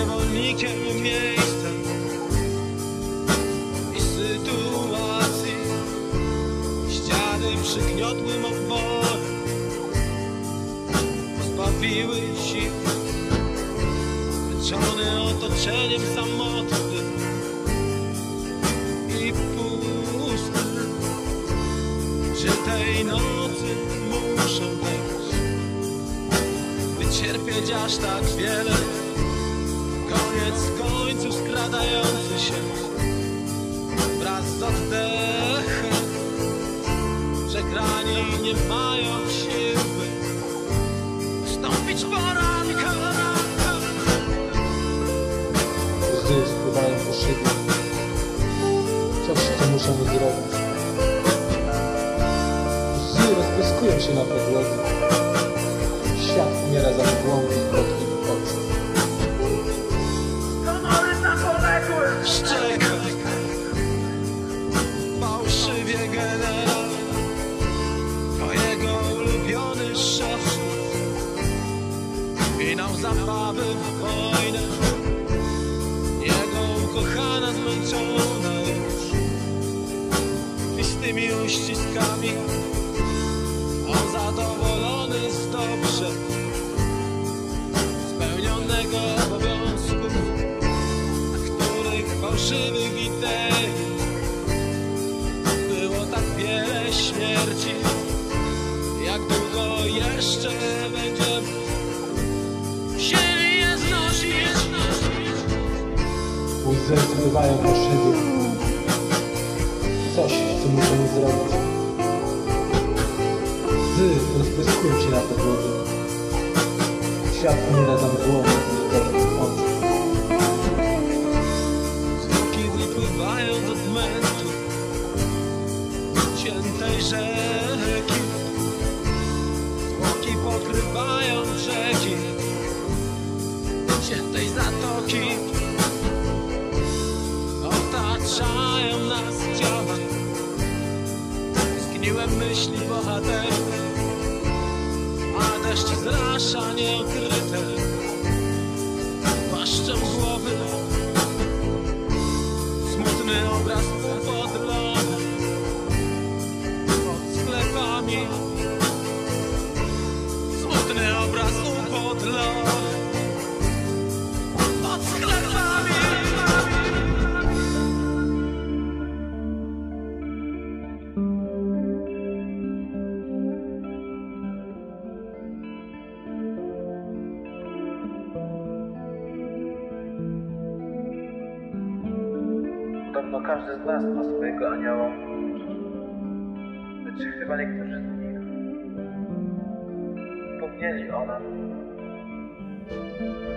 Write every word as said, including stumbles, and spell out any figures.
niewolnikiem miejsca i sytuacji. Ściany przygniotłym oporem pozbawiły sił, zmęczony otoczeniem samotnym i pusty. Czy tej nocy muszę też wycierpieć aż tak wiele? Koniec końców skradający się wraz z oddechem. Przegrani nie mają siły ustąpić poranka. Łzy spływają po szybie. Coś, co muszę zrobić. Łzy rozpryskują się na podłodze. Świat umiera za mgłą i oczu. Szczeka fałszywie generał, to jego ulubiony szef. Finał zabawy w wojnę, jego ukochana zmęczona już tłustými uściskami. On zadowolony z dobrze spełnionego obowiązku, fałszywych idei było tak wiele śmierci. Jak długo jeszcze będziemy musieli je znosić? Łzy spływają po szybie. Coś, co muszę zrobić. Łzy rozpryskują się na podłodze. Świat umiera za mgłą i oczu. Wypływając od mętu ciętej rzeki, zwłoki pokrywają brzegi ciętej zatoki. Otaczają nas ciała zgniłe myśli bohaterów, a deszcz zrasza nieokryte płaszczem głowy. Smutny obraz upodlony pod sklepami. Smutny obraz upodlony pod sklepami. Podobno każdy z nas ma swojego anioła, lecz chyba niektórzy z nich pomnieli o nas.